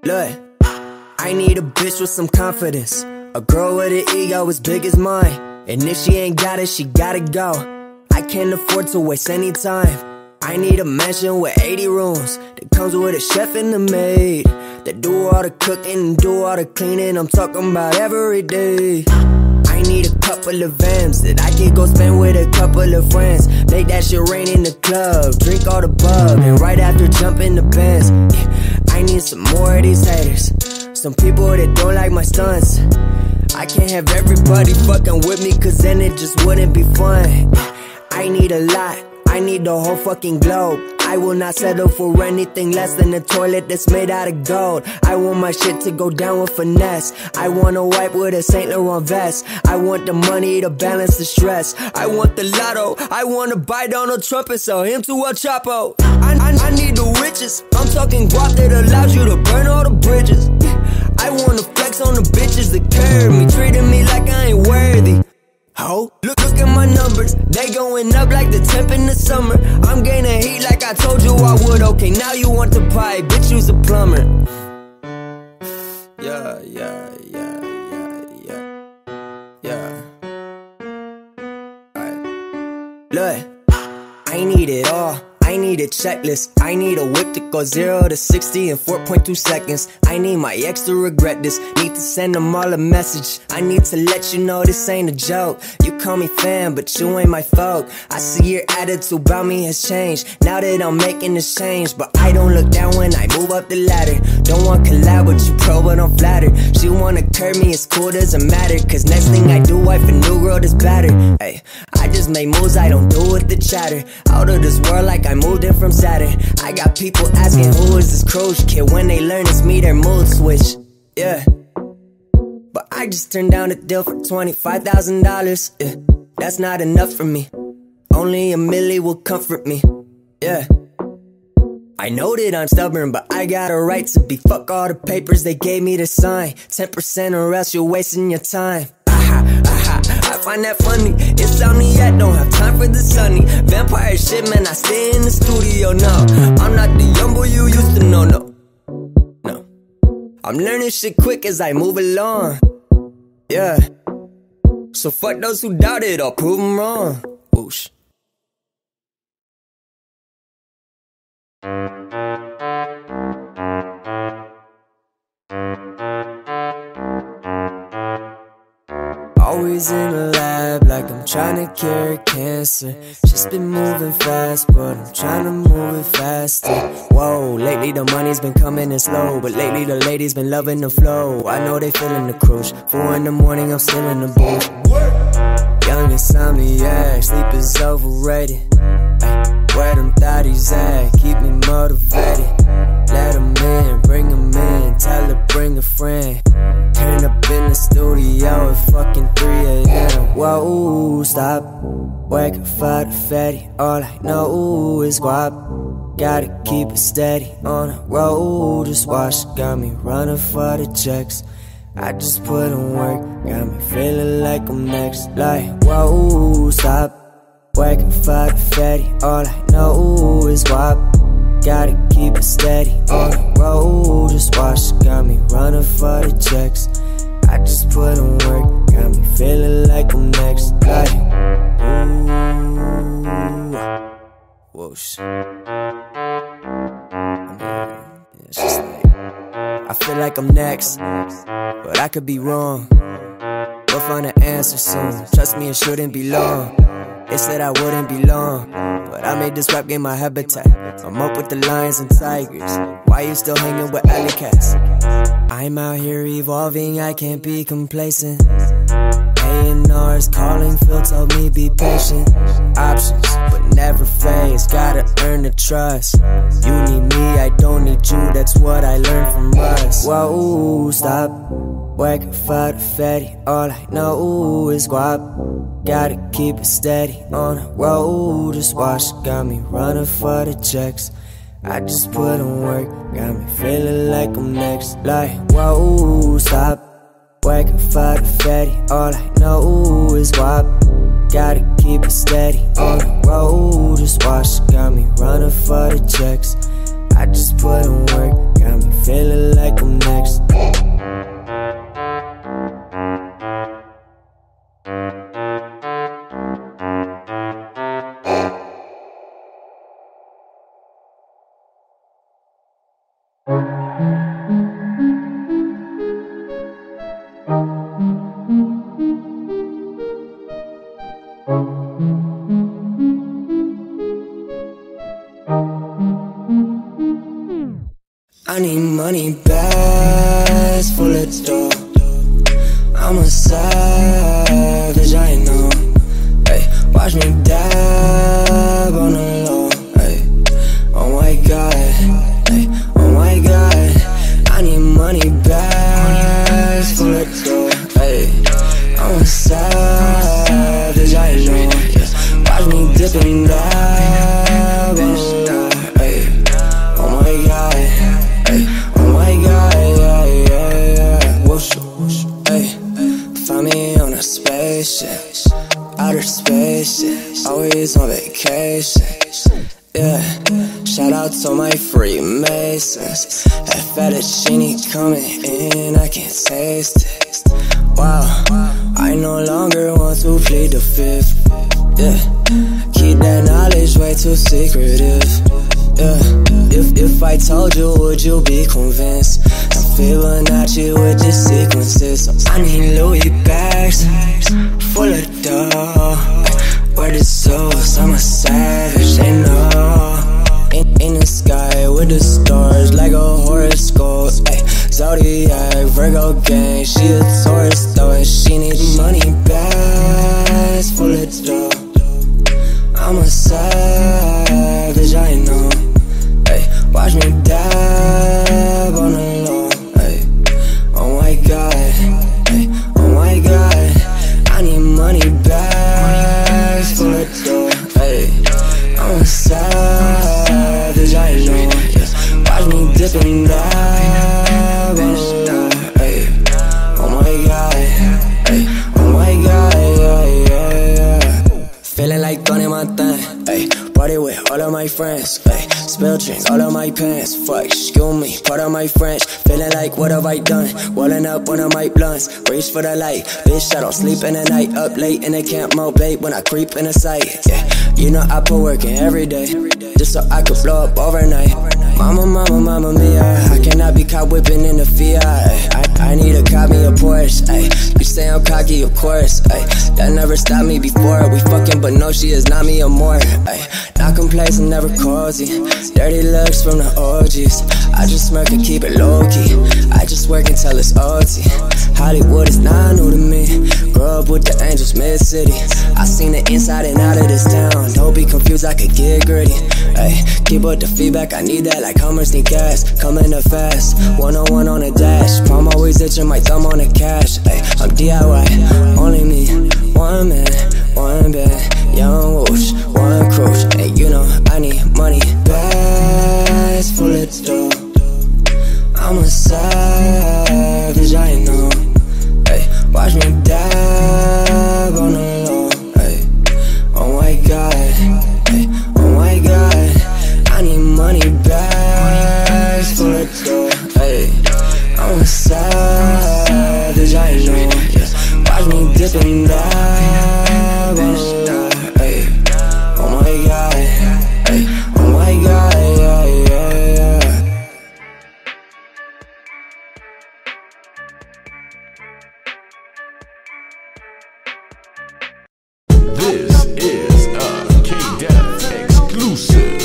Look, I need a bitch with some confidence, a girl with an ego as big as mine. And if she ain't got it, she gotta go. I can't afford to waste any time. I need a mansion with 80 rooms that comes with a chef and a maid that do all the cooking and do all the cleaning. I'm talking about every day. I need a couple of Vans that I can go spend with a couple of friends. Make that shit rain in the club, drink all the bub, and right after jump in the Benz. I need some more of these haters, some people that don't like my stunts. I can't have everybody fucking with me, cause then it just wouldn't be fun. I need a lot, I need the whole fucking globe. I will not settle for anything less than a toilet that's made out of gold. I want my shit to go down with finesse. I want a wipe with a Saint Laurent vest. I want the money to balance the stress. I want the lotto, I wanna buy Donald Trump and sell him to El Chapo. I need the riches, I'm talking guap that allows you to burn all the bridges. I wanna flex on the bitches that carry me, treating me like I ain't worthy. Ho, look at my numbers, they going up like the temp in the summer. I'm gaining heat like I told you I would. Okay, now you want the pie, bitch, you's a plumber. Yeah. Alright. Look, I need it all. I need a checklist, I need a whip to go 0 to 60 in 4.2 seconds. I need my ex to regret this, need to send them all a message. I need to let you know this ain't a joke. You call me fan, but you ain't my folk. I see your attitude about me has changed, now that I'm making this change. But I don't look down when I move up the ladder. Don't want collab with you, pro, but I'm flattered. She wanna curb me, it's cool, doesn't matter, cause next thing I do, wife a new girl that's battered. Hey, I just make moves, I don't do with the chatter. Out of this world like I moved in from Saturn. I got people asking who is this Croce kid. When they learn it's me, their mood switch. Yeah, but I just turned down a deal for $25,000. Yeah, that's not enough for me. Only a milli will comfort me. Yeah, I know that I'm stubborn, but I got a right to be. Fuck all the papers they gave me to sign. 10% or else you're wasting your time. I find that funny, it's sunny, I don't have time for the sunny. Vampire shit, man, I stay in the studio now. I'm not the young boy you used to know, no. I'm learning shit quick as I move along. Yeah, so fuck those who doubt it, I'll prove them wrong. Whoosh. Always in the lab like I'm trying to cure cancer. Just been moving fast, but I'm trying to move it faster. Whoa, lately the money's been coming in slow, but lately the ladies been loving the flow. I know they feeling the crush. 4 in the morning, I'm still in the booth. Young insomniac, sleep is overrated. Where them thotties at, keep me motivated. Let them in, bring them in, tell her bring a friend. Turn up in the studio at fucking 3 AM. Whoa, stop, working for the fatty. All I know is guap, gotta keep it steady. On the road, just watch, got me running for the checks. I just put in work, got me feeling like I'm next. Like, whoa, stop, working for the fatty. All I know is guap, gotta keep it steady. On the road, just watch, got me running for the checks. I just put in work, got me feeling like I'm next. Like, ooh, whoosh. It's just like, I feel like I'm next, but I could be wrong. We'll find an answer soon, trust me, it shouldn't be long. They said I wouldn't be long, but I made this rap game my habitat. I'm up with the lions and tigers, why you still hanging with alley cats? I'm out here evolving, I can't be complacent. A&R's calling, Phil told me be patient. Options, but never phase, gotta earn the trust. You need me, I don't need you, that's what I learned from Russ. Whoa, stop, working for the fatty. All I know is guap, gotta keep it steady. On the road, just watch, got me running for the checks. I just put in work, got me feeling like I'm next. Like, whoa, stop, working for the fatty. All I know is guap, gotta keep it steady. On the road, just watch, got me running for the checks. I just put in work, got me feeling like I'm next. I need money, bags full of dough. I'm a savage, I know. Hey, watch me dab on the low. Hey, oh my god, hey, oh my god. I need money, bags full of dough. Hey, I'm a savage, I know. Yeah, watch me dip and dab on the low. Hey, oh my god. Hey, oh my god, yeah, yeah, yeah. Whoosh, whoosh, hey. Find me on a spaceship, outer space, yeah. Always on vacation, yeah. Shout out to my Freemasons. That fettuccine coming in, I can't taste it. Wow, I no longer want to plead the fifth, yeah. Keep that knowledge way too secretive, yeah. If I told you, would you be convinced? I'm Fibonacci with the sequences. So I need Louis bags full of dough. Where the souls, I'm a savage, they know. In the sky with the stars like a horoscope. Ay, Zodiac, Virgo gang, she a Taurus though. And she need money bags full of dough. I'm a savage, I know. Watch me dab on the low. Ay, oh my god, ay, oh my god. I need money bags full of dough. Ay, I'm a savage, I know. Yeah, watch me dip and dab on the low. Ay, oh my god, ay, oh my god, yeah, yeah, yeah. Feeling like Tony Montana, ay. Party with all of my friends, ay. Spill drink all of my pants, fuck, excuse me, part of my French. Feeling like what have I done, walling up one of my blunts. Reach for the light, bitch, I don't sleep in the night. Up late in the camp, mo bait when I creep in the sight, yeah. You know I put work in every day, just so I could blow up overnight. Mama, mama, mama mia, I cannot be caught whipping in the Fiat. I need to cop me a Porsche, ay. You say I'm cocky, of course, ay. That never stopped me before. We fucking, but no, she is not me or more, ay. Not complacent, never cozy. Dirty looks from the OGs. I just smirk and keep it low-key. I just work until it's OT. Hollywood is not new to me. Grew up with the Angels, mid-city. I seen the inside and out of this town. Don't be confused, I could get gritty. Ay, keep up the feedback, I need that like Hummers need gas. Coming up fast, 101 on the dash. Palm always itching, my thumb on the cash. Ay, I'm DIY, only me. One man, one band, young whoosh, one cruise. Hey, you know I need money, bags full of dough. I'm a savage, I know. Hey, watch me dab on the low. Hey, oh my god, hey, oh my god. I need money, bags full of dough. Hey, I'm a savage, I know. Yeah, watch me dip and dab on the low. Hey, oh my god, hey, oh my god, yeah, yeah, yeah. This is a K-Def exclusive.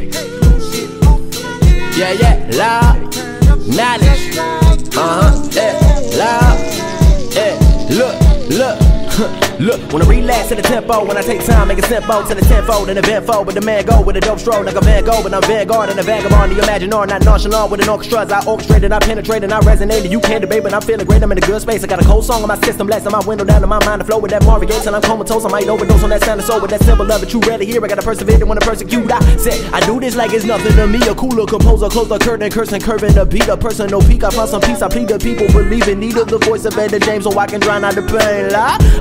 Yeah, yeah, loud, knowledge, yeah, loud, yeah, look, look, when I relax to the tempo, when I take time, make it simple to the tenfold and eventful. But the man go with a dope stroll like a Van Gogh, but I'm Vanguard and a vagabond. The imaginary, not nonchalant with an orchestra. I orchestrated, I penetrated, I resonated. You can't debate, but I'm feeling great. I'm in a good space. I got a cold song on my system, blasting my window down to my mind to flow with that Marvin Gaye till I'm comatose. I might overdose on that sound and soul with that symbol of it. You rarely hear. I gotta persevere to want to persecute. I said I do this like it's nothing to me. A cooler composer, close the curtain, cursing, curving the beat. A personal peak. I found some peace. I plead the people believe in need of the voice of Etta James so I can drown out the pain. I need to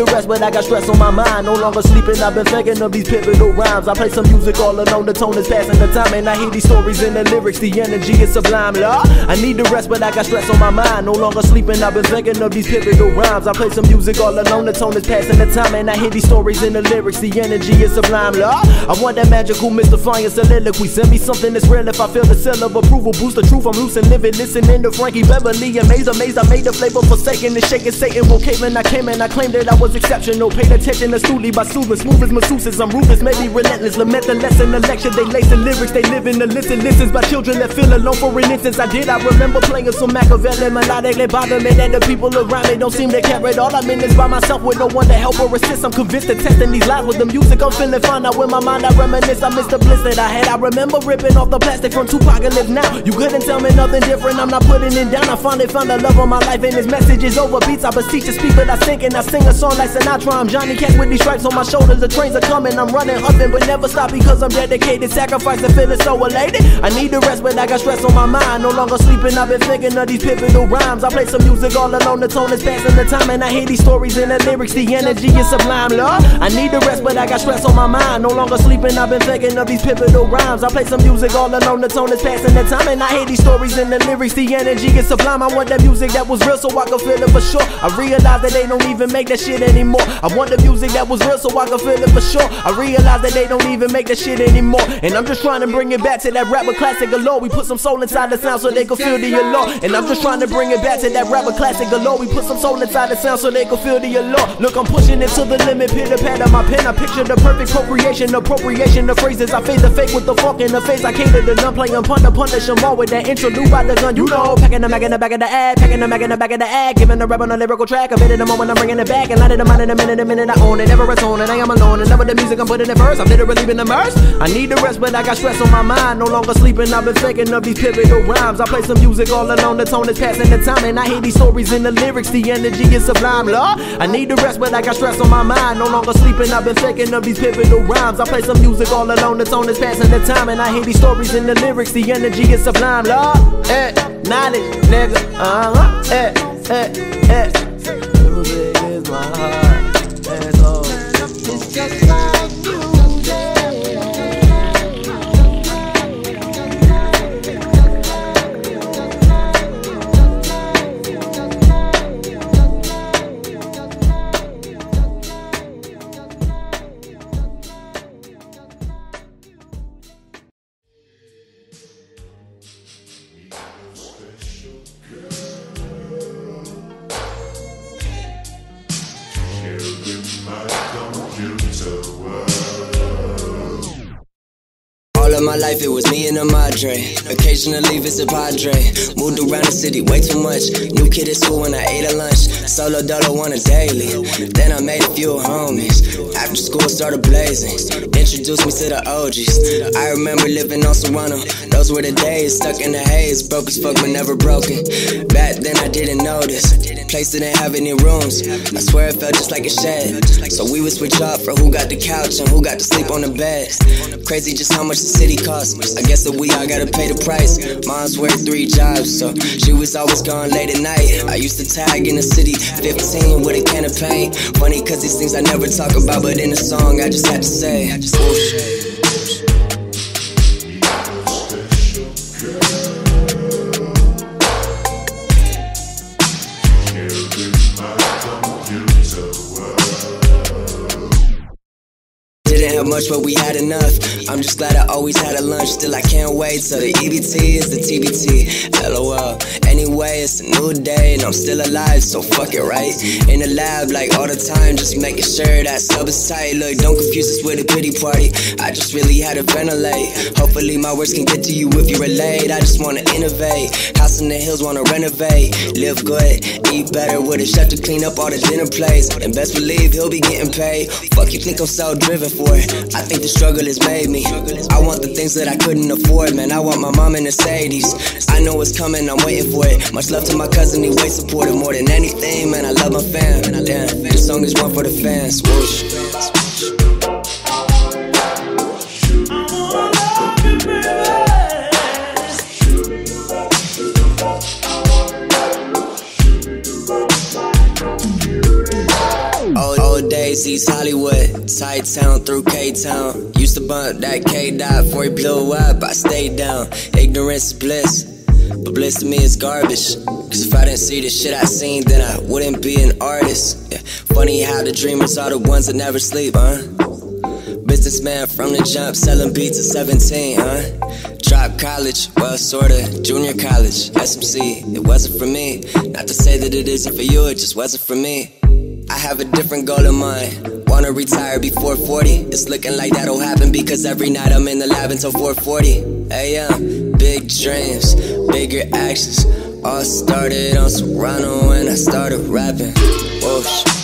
rest, but I got stress on my mind. No longer sleeping, I've been thinking of these pivotal rhymes. I play some music all alone, the tone is passing the time, and I hear these stories in the lyrics, the energy is sublime, Lord. I need the rest, but I got stress on my mind. No longer sleeping, I've been thinking of these pivotal rhymes. I play some music all alone, the tone is passing the time, and I hear these stories in the lyrics, the energy is sublime, Lord. I want that magical, mystifying soliloquy. Send me something that's real if I feel the seal of approval. Boost the truth, I'm loose and living, listening to Frankie Beverly. Amazed, I made the flavor forsaken and shaking Satan. Well, came and I came and I claimed that I was exceptional. Paid attention astutely by soothing, smooth as masseuses. I'm ruthless, maybe relentless. Lament the lesson, the lecture. They lace the lyrics, they live in the listens by children that feel alone. For an instance, I remember playing some Machiavelli melodically bother me that the people around me don't seem to care at all. I'm in this by myself with no one to help or assist. I'm convinced that testing these lies with the music I'm feeling fine. Now in my mind I reminisce, I miss the bliss that I had. I remember ripping off the plastic from Tupac and Live Now. You couldn't tell me nothing different, I'm not putting it down. I finally found the love of my life and this message is over beats. I beseech to speak but I sing and I sing a song like Sinatra. I'm Johnny Cash with these stripes on my shoulders. The trains are coming, I'm running, huffing but never stop because I'm dedicated. Sacrifice and feeling so elated. I need the rest but I got stress on my mind. No longer sleeping, I've been thinking of these pivotal rhymes. I play some music all alone, the tone is passing the time, and I hear these stories in the lyrics, the energy is sublime, Lord. I need the rest but I got stress on my mind. No longer sleeping, I've been thinking of these pivotal rhymes. I play some music all alone, the tone is passing the time, and I hear these stories in the lyrics, the energy is sublime. I want that music that was real so I can feel it for sure. I realize that they don't even make that shit anymore. I want the music that was real so I can feel it for sure. I realize that they don't even make that shit anymore, and I'm just trying to bring it back to that rapper classic galore. We put some soul inside the sound so they can feel the allure, and I'm just trying to bring it back to that rapper classic galore. We put some soul inside the sound so they can feel the allure. Look, I'm pushing it to the limit, pitter patter my pen. I picture the perfect appropriation of phrases. I fade the fake with the funk in the face. I cater to none, playing punter, punish them all with that interlude by the gun. You know, packing the mag in the back of the ad, packing the mag in the back of the ad, giving the rap on a lyrical track. A bit of the moment I'm bringing it back, and light it a mind in a minute I own it. Never atone, and I am alone. And never the music I'm putting it first. I'm literally been immersed. I need the rest, but I got stress on my mind. No longer sleeping, I've been thinking of these pivotal rhymes. I play some music all alone, the tone is passing the time, and I hear these stories in the lyrics, the energy is sublime, Lord. I need the rest, but I got stress on my mind. No longer sleeping, I've been thinking of these pivotal rhymes. I play some music all alone, the tone is passing the time, and I hear these stories in the lyrics, the energy is sublime, Lord. Knowledge, nigga, music is my heart, that's all. It's just like music. All of my life it was me and a madre. Occasionally visit Padre. Moved around the city way too much. New kid at school when I ate a lunch. Solo dolo on a daily. Then I made a few homies. After school started blazing. Introduced me to the OGs. I remember living on Serrano. Those were the days, stuck in the haze. Broke as fuck but never broken. Back then I didn't notice. Place didn't have any rooms. I swear it felt just like a shed. So we would switch up for who got the couch and who got to sleep on the bed. Crazy just how much the city costs. I guess that we all gotta pay the price. Mom's worked 3 jobs, so she was always gone late at night. I used to tag in the city 15 with a can of paint. Funny cause these things I never talk about, but in a song I just had to say. Whoosh. Didn't have much, but we had enough. I'm just glad I always had a lunch. Still I can't wait till the EBT is the TBT. LOL. Anyway, it's a new day and I'm still alive, so fuck it, right? In the lab like all the time, just making sure that sub is tight. Look, don't confuse this with a pity party. I just really had to ventilate. Hopefully my words can get to you if you relate. I just wanna innovate. House in the hills, wanna renovate. Live good, eat better with a chef to clean up all the dinner plates. And best believe he'll be getting paid. Fuck you think I'm so driven for it? I think the struggle has made me. I want the things that I couldn't afford, man. I want my mom in Mercedes. I know it's coming, I'm waiting for it. Much love to my cousin, he way supportive more than anything, man. I love my fam. Damn, this song is one for the fans. Whoosh. East Hollywood, Tight Town through K-Town. Used to bump that K-Dot before he blew up, I stayed down. Ignorance is bliss, but bliss to me is garbage. Cause if I didn't see the shit I seen, then I wouldn't be an artist. Yeah. Funny how the dreamers are the ones that never sleep, huh? Businessman from the jump, selling beats at 17, huh? Dropped college, well sorta, junior college, SMC. It wasn't for me, not to say that it isn't for you, it just wasn't for me. I have a different goal in mind, wanna retire before 40. It's looking like that'll happen because every night I'm in the lab until 4:40 AM. Big dreams, bigger actions, all started on Serrano when I started rapping. Whoa.